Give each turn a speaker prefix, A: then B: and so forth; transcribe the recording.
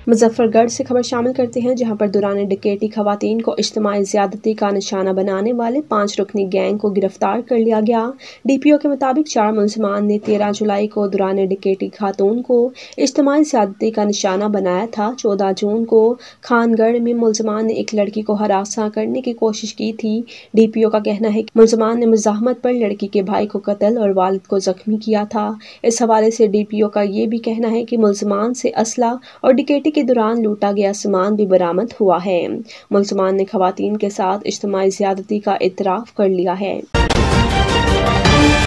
A: मुजफ्फरगढ़ से खबर शामिल करते हैं, जहां पर दौरान डकैती खवातीन को इज्तिमाई ज़्यादती का निशाना बनाने वाले 5 रुकनी गैंग को गिरफ्तार कर लिया गया। DPO के मुताबिक 4 मुलजमान ने 13 जुलाई को दौरान डकैती खातून को इज्तिमाई ज़्यादती का निशाना बनाया था। 14 जून को खानगढ़ में मुलजमान ने एक लड़की को हरासा करने की कोशिश की थी। DPO का कहना है कि मुलजमान ने मुजाहमत पर लड़की के भाई को कत्ल और वालिद को जख्मी किया था। इस हवाले से DPO का ये भी कहना है कि मुलजमान से असला और डकैती के दौरान लूटा गया सामान भी बरामद हुआ है। मुलजमान ने खवातीन के साथ इज्तिमाई ज़्यादती का इतराफ़ कर लिया है।